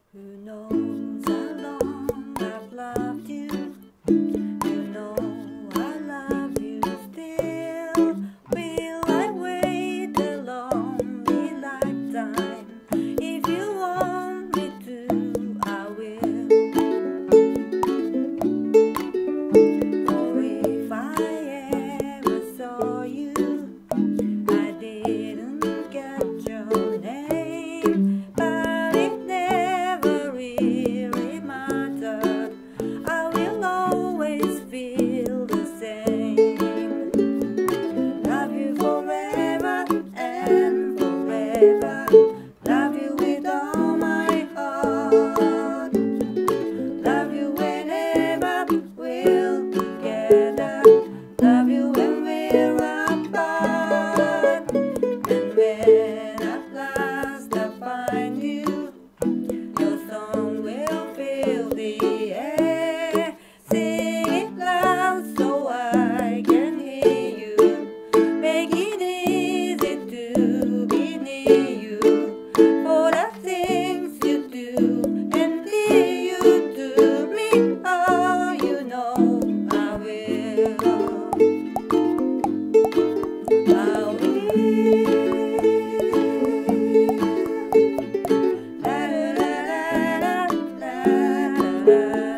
Who knows how long I've loved you? You know I love you still. Will I wait a lonely lifetime? If you want me to, I will. For if I ever saw you, I didn't get your name, but it never really mattered. I will always feel the same. Love you forever and forever. Love you with all my heart. Love you whenever we're together. Love you when we're apart. And when at last I find you, your song will fill the air. Sing it loud so I can hear you. Make it easy to be near you. For the things you do and you to me, oh, you know I will. I will. La, la, la, la, la, la, la.